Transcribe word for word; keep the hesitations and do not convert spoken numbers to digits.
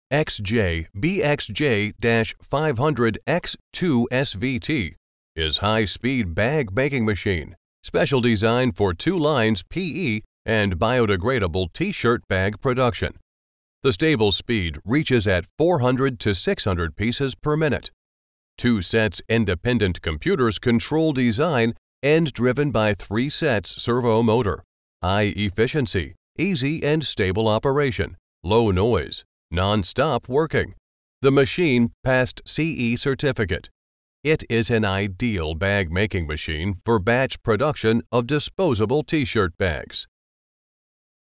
X J B X J five hundred X two S V T is high-speed bag making machine, special design for two lines P E and biodegradable T-shirt bag production. The stable speed reaches at four hundred to six hundred pieces per minute. Two sets independent computers control design and driven by three sets servo motor. High efficiency, easy and stable operation, low noise, non-stop working. The machine passed C E certificate. It is an ideal bag making machine for batch production of disposable T-shirt bags.